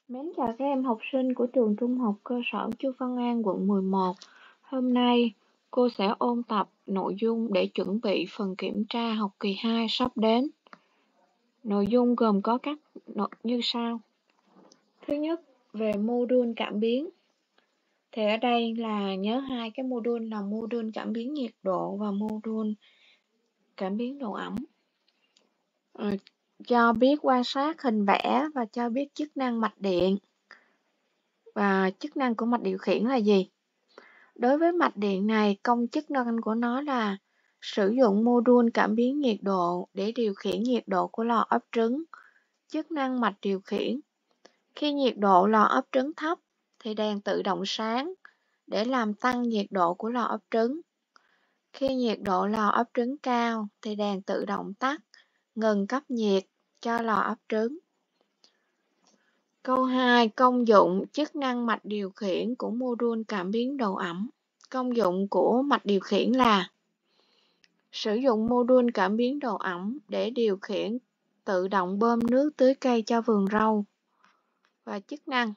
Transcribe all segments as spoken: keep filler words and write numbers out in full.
Mến chào các em học sinh của trường Trung học cơ sở Chu Văn An, quận mười một. Hôm nay, cô sẽ ôn tập nội dung để chuẩn bị phần kiểm tra học kỳ hai sắp đến. Nội dung gồm có các nội như sau. Thứ nhất, về mô-đun cảm biến. Thì ở đây là nhớ hai cái mô-đun là mô-đun cảm biến nhiệt độ và mô-đun cảm biến độ ẩm. À, cho biết quan sát hình vẽ và cho biết chức năng mạch điện. Và chức năng của mạch điều khiển là gì? Đối với mạch điện này, công chức năng của nó là sử dụng mô-đun cảm biến nhiệt độ để điều khiển nhiệt độ của lò ấp trứng. Chức năng mạch điều khiển. Khi nhiệt độ lò ấp trứng thấp thì đèn tự động sáng để làm tăng nhiệt độ của lò ấp trứng. Khi nhiệt độ lò ấp trứng cao thì đèn tự động tắt, ngừng cấp nhiệt cho lò ấp trứng. Câu hai. Công dụng chức năng mạch điều khiển của mô-đun cảm biến độ ẩm. Công dụng của mạch điều khiển là sử dụng mô-đun cảm biến độ ẩm để điều khiển tự động bơm nước tưới cây cho vườn rau. Và chức năng.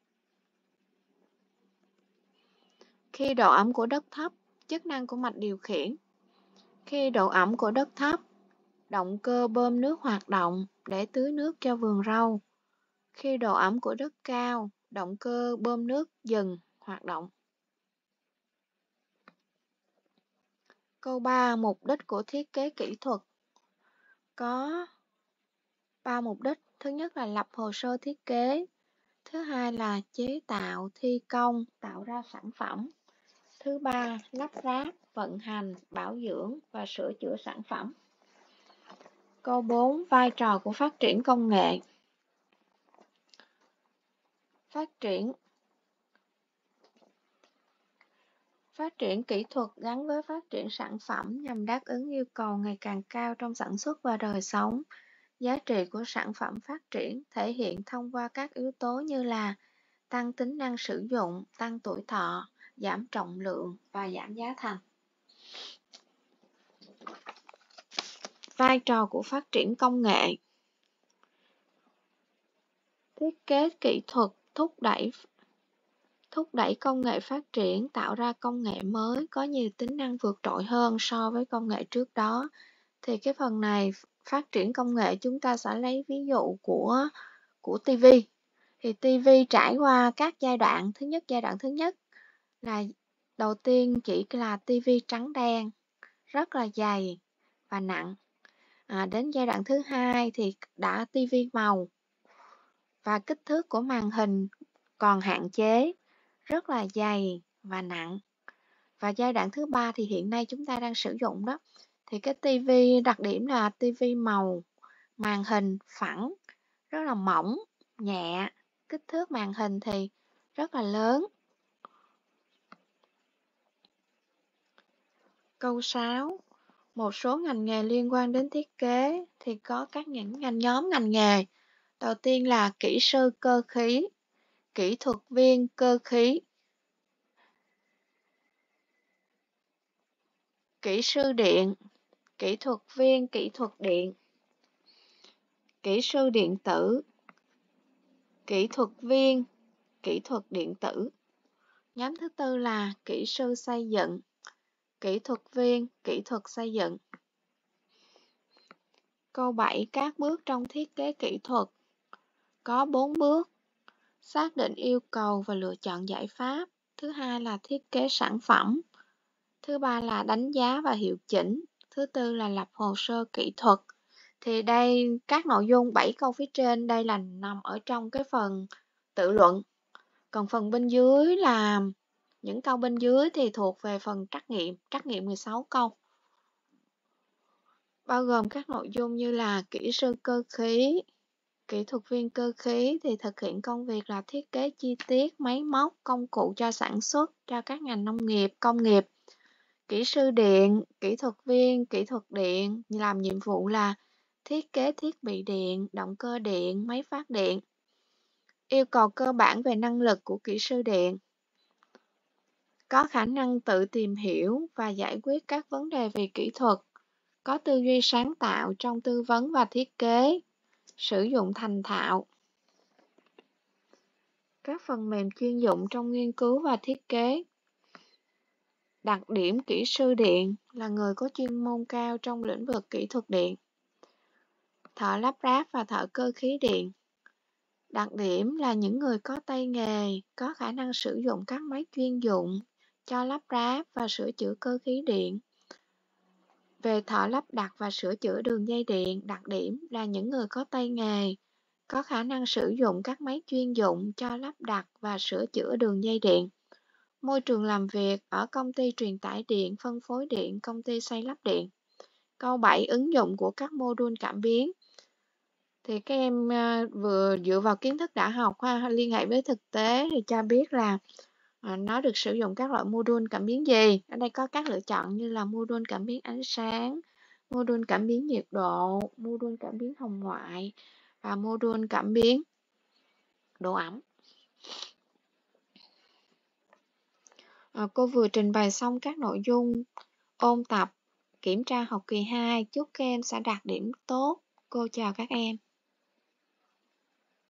Khi độ ẩm của đất thấp, chức năng của mạch điều khiển. Khi độ ẩm của đất thấp, động cơ bơm nước hoạt động để tưới nước cho vườn rau. Khi độ ẩm của đất cao, động cơ bơm nước dừng hoạt động. Câu ba. Mục đích của thiết kế kỹ thuật. Có ba mục đích. Thứ nhất là lập hồ sơ thiết kế. Thứ hai là chế tạo, thi công, tạo ra sản phẩm. Thứ ba, lắp ráp, vận hành, bảo dưỡng và sửa chữa sản phẩm. Câu bốn. Vai trò của phát triển công nghệ. Phát triển Phát triển kỹ thuật gắn với phát triển sản phẩm nhằm đáp ứng yêu cầu ngày càng cao trong sản xuất và đời sống. Giá trị của sản phẩm phát triển thể hiện thông qua các yếu tố như là tăng tính năng sử dụng, tăng tuổi thọ, giảm trọng lượng và giảm giá thành. Vai trò của phát triển công nghệ. Thiết kế kỹ thuật thúc đẩy thúc đẩy công nghệ phát triển, tạo ra công nghệ mới có nhiều tính năng vượt trội hơn so với công nghệ trước đó. Thì cái phần này phát triển công nghệ chúng ta sẽ lấy ví dụ của của ti vi. Thì ti vi trải qua các giai đoạn. Thứ nhất, giai đoạn thứ nhất là đầu tiên chỉ là ti vi trắng đen, rất là dày và nặng. À, đến giai đoạn thứ hai thì đã ti vi màu và kích thước của màn hình còn hạn chế, rất là dày và nặng. Và giai đoạn thứ ba thì hiện nay chúng ta đang sử dụng đó. Thì cái ti vi đặc điểm là ti vi màu, màn hình phẳng, rất là mỏng, nhẹ, kích thước màn hình thì rất là lớn. Câu sáu. Một số ngành nghề liên quan đến thiết kế thì có các những ngành nhóm ngành nghề. Đầu tiên là kỹ sư cơ khí, kỹ thuật viên cơ khí, kỹ sư điện, kỹ thuật viên kỹ thuật điện, kỹ sư điện tử, kỹ thuật viên kỹ thuật điện tử. Nhóm thứ tư là kỹ sư xây dựng, kỹ thuật viên kỹ thuật xây dựng. Câu bảy. Các bước trong thiết kế kỹ thuật. Có bốn bước. Xác định yêu cầu và lựa chọn giải pháp. Thứ hai là thiết kế sản phẩm. Thứ ba là đánh giá và hiệu chỉnh. Thứ tư là lập hồ sơ kỹ thuật. Thì đây, các nội dung bảy câu phía trên đây là nằm ở trong cái phần tự luận. Còn phần bên dưới là những câu bên dưới thì thuộc về phần trắc nghiệm, trắc nghiệm mười sáu câu. Bao gồm các nội dung như là kỹ sư cơ khí, kỹ thuật viên cơ khí thì thực hiện công việc là thiết kế chi tiết máy móc, công cụ cho sản xuất cho các ngành nông nghiệp, công nghiệp. Kỹ sư điện, kỹ thuật viên, kỹ thuật điện làm nhiệm vụ là thiết kế thiết bị điện, động cơ điện, máy phát điện. Yêu cầu cơ bản về năng lực của kỹ sư điện. Có khả năng tự tìm hiểu và giải quyết các vấn đề về kỹ thuật. Có tư duy sáng tạo trong tư vấn và thiết kế. Sử dụng thành thạo. các phần mềm chuyên dụng trong nghiên cứu và thiết kế. Đặc điểm kỹ sư điện là người có chuyên môn cao trong lĩnh vực kỹ thuật điện. Thợ lắp ráp và thợ cơ khí điện. Đặc điểm là những người có tay nghề, có khả năng sử dụng các máy chuyên dụng cho lắp ráp và sửa chữa cơ khí điện. Về thợ lắp đặt và sửa chữa đường dây điện, đặc điểm là những người có tay nghề, có khả năng sử dụng các máy chuyên dụng cho lắp đặt và sửa chữa đường dây điện. Môi trường làm việc ở công ty truyền tải điện, phân phối điện, công ty xây lắp điện. Câu bảy. Ứng dụng của các mô đun cảm biến. Thì các em uh, vừa dựa vào kiến thức đã học ha, liên hệ với thực tế thì cho biết là uh, nó được sử dụng các loại mô đun cảm biến gì. Ở đây có các lựa chọn như là mô đun cảm biến ánh sáng, mô đun cảm biến nhiệt độ, mô đun cảm biến hồng ngoại và mô đun cảm biến độ ẩm. Uh, cô vừa trình bày xong các nội dung ôn tập kiểm tra học kỳ hai. Chúc các em sẽ đạt điểm tốt. Cô chào các em.